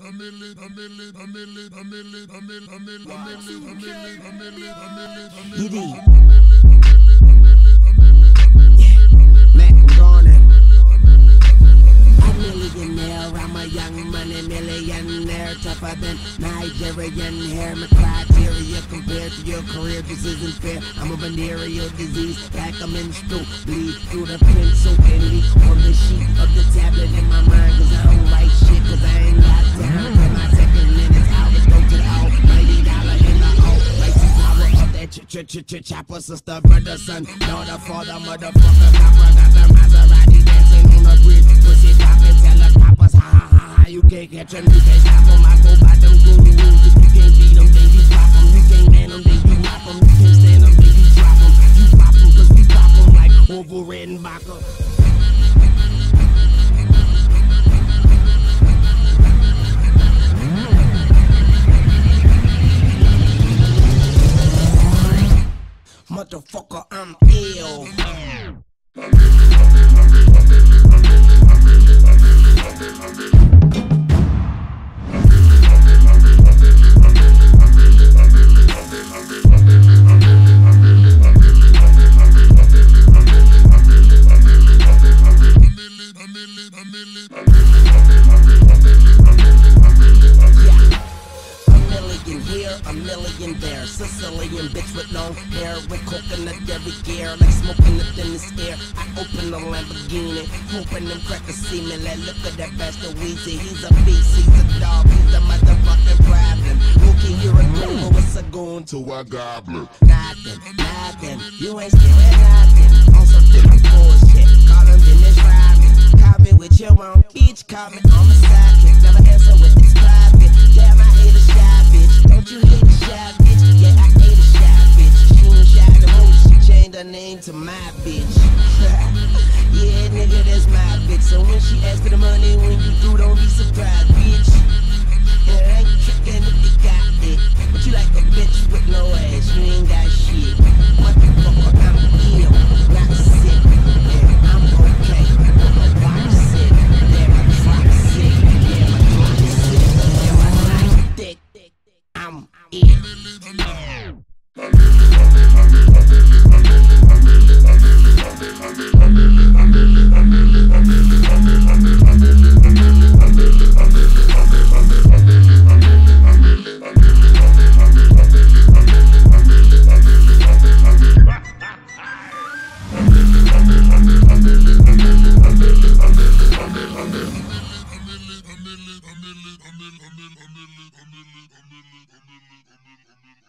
I'm a young money millionaire, tougher than Nigerian hair. My criteria compared to your career just isn't fair. I'm a venereal disease, like a menstrual. Bleed through the pencil and leak on the sheet of the tablet in my mind. Cause I don't write shit, cause I ain't got time. For my second minutes, hours go to the almighty dollar in the all. Like the power of that chopper, sister, brother, son, daughter, father, motherfucker, copper. Got the Maserati dancing on the bridge, pussy poppin', tell the coppers, ha ha ha ha. You can't catch them, you can't stop them. I go by them gurus. If you can't beat them, then you pop them. You can't man them, then you mop them. You can't stand them, then you drop them. You pop them, cause we pop them like Orville Redenbacher. Motherfucker, I'm ill. A million there, Sicilian bitch with long hair, with coconut every gear, like smoking the thinnest air. I open the Lamborghini, hoping them crackers see me. Like, look at that bastard Weezy, he's a beast, he's a dog, he's a motherfucking problem. Looking here a goon, but what's a goon to a goblin? Nothing, you ain't scared nothing. On some different bullshit, call him Dennis Rodman. Call me with your own each, call me on the sidekick. Never answer with this private. Damn, I hate a shy bitch. Don't you hate a shy bitch? Yeah, I hate a shy bitch. She ain't shy the most, she changed her name to my bitch. Yeah, nigga, that's my bitch. So when she asks for the money, when you do, don't be surprised, bitch. Yeah, I ain't tricking if you got it. But you like a bitch with no ass, you ain't got shit. Motherfucker, I'm ill, not sick. Yeah, I'm okay. My body's sick. Yeah, my drop's sick. Yeah, my throat is sick. Yeah, my life's thick. I'm ill. A million.